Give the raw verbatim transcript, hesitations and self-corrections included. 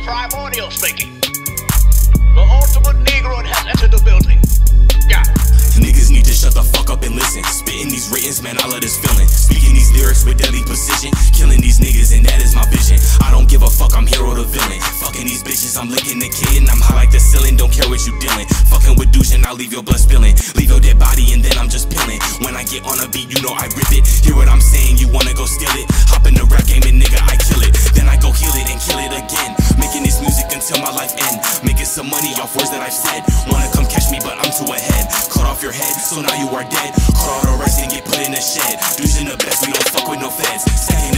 Primordial speaking. The ultimate Negro has entered the building. Yeah. Niggas need to shut the fuck up and listen. Spitting these writtens, man, I love this feeling. Speaking these lyrics with deadly precision. Killing these niggas and that is my vision. I don't give a fuck, I'm hero the villain. Fucking these bitches, I'm licking the kid and I'm high like the ceiling. Don't care what you dealing. Fucking with douche and I'll leave your blood spilling. Leave your dead body and then I'm just pilling. When I get on a beat, you know I rip it. Hear what I'm saying, you wanna go steal it. Hop in the rap game and nigga, I kill it. Then I go heal it and kill it again. Making this music until my life end. Making some money off words that I've said. Wanna come catch me but I'm too ahead. Cut off your head, so now you are dead. Cut all the rest and get put in a shed. Douche in the best, we don't fuck with no feds. Second